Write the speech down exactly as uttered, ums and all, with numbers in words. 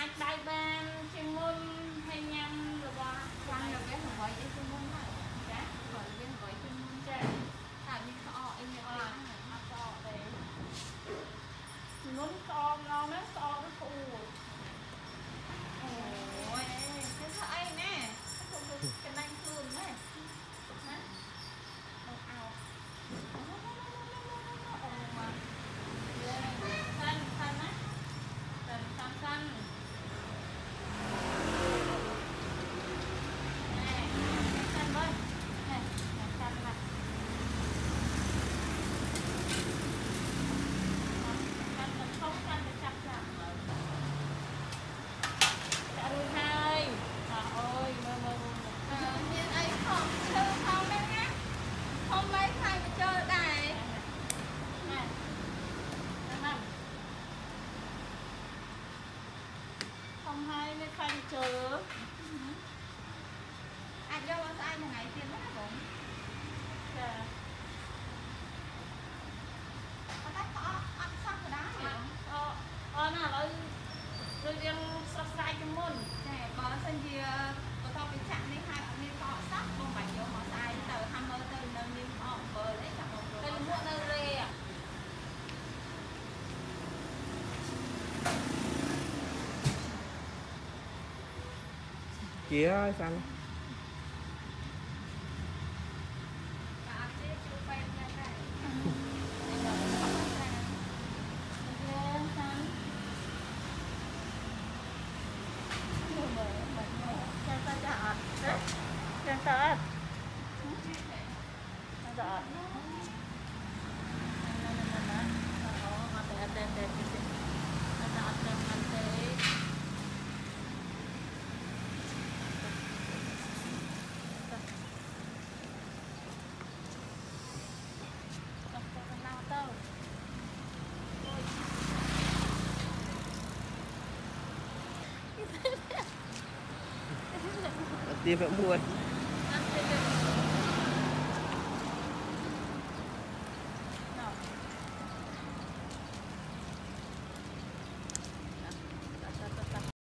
đai ban chuyên môn hay nhằm rồi bà Quanh rồi cái không gọi với chuyên môn này. Dạ. Gọi với gọi chuyên môn. Dạ. Tại vì họ em nhận À, ăn sọ đây. Muốn sọ ngon đấy, sọ nó phụ. Ôi, cái sao ấy nè. Cái nanh thường nè. Hả? Ồ, ào. Ồ mà. Xanh, xanh á. Xanh, xanh, xanh. Nè, xanh bên. Nè, xanh này. Xanh mình không xanh thì chặt ra. Dạ rồi hai. Trời ơi, mơ mơ mơ. Ờ, như ấy không, chơi không đấy nhá. Không mấy khai mà chơi đây. Này. Năm. Không hay nên khanh chờ. Anh vô bao sai một ngày tiền rất là bụng. Dạ. Có tách có ăn xong rồi đó hiểu không? Ờ, ờ nào nó rồi riêng sắp sai cho môn. Nè, có sân gì có tao bị chặn đi hai bạn nên có sắc không phải vô họ sai từ ham mơ từ nâng đi họ bờ lấy cả một Đây là rồi. mua nơi rê à? Kia ơi xanh. Cả chế chú quen ra đây. Ok, xanh. Chân ta chọn. Chân ta. Chân ta. Đi vẫn buồn.